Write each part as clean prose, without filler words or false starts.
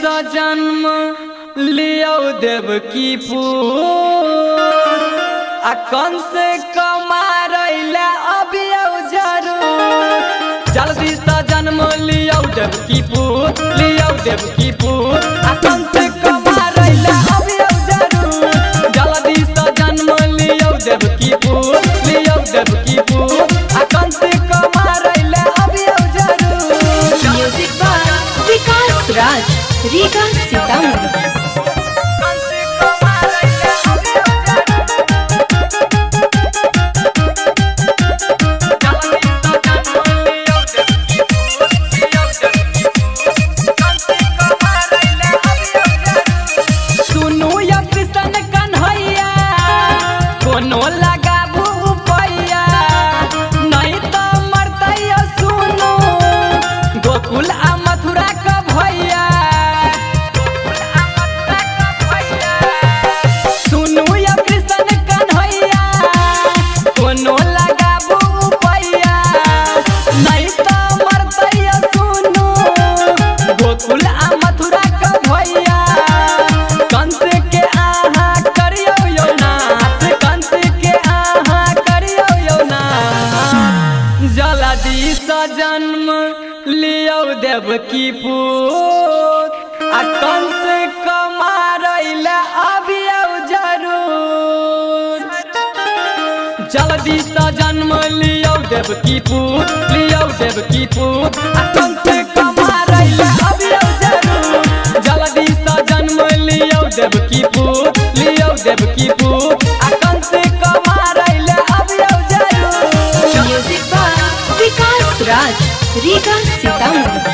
सा जन्म लियो देव की पूत आ कंस कमारैले अबियो जरूर। जल्दी सा जन्म लियो देव की पूत, लियो देव की पूत आ कंस कमारैले अबियो जरूर। जल्दी सा जन्म लियो देव की पूत, लियो देव की पूत आ कंस कमारैले अबियो जरूर। Music by Vikas Raj, Riga Sitamarhi. जन्म लियो देव की पूत आ कंस कमारैले अबियो जरूर। जल्दी सा जन्म लियो देव की पूत, लियो देव की पूत आ कंस कमारैले अबियो जरूर। जल्दी सा जन्म लियो देव की पूत, लियो देव की पूत आ कंस कमारैले अबियो जरूर। Music by Vikas Raj, Riga Sitamarhi.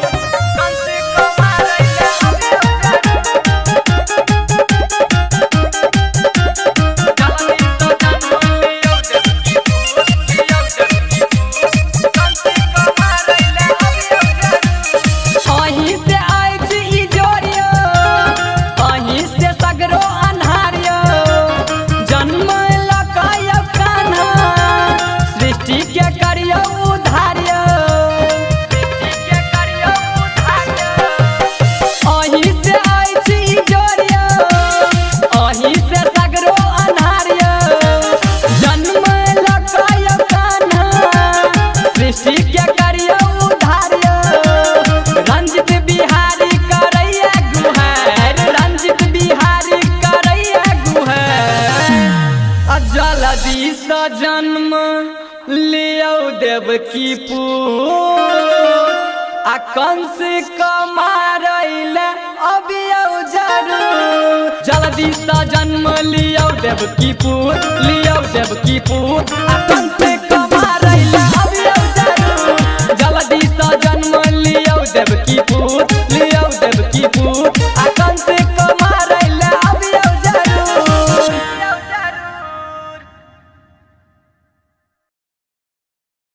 रंजित बिहारी करैया गुहार, रंजित बिहारी करैया गुहार। जल्दी सा जन्म लियो देव की पूत आ कंस कमारैले अबियो जरूर। जल्दी सा जन्म लियो देव की पूत, लियो देव की पूत आ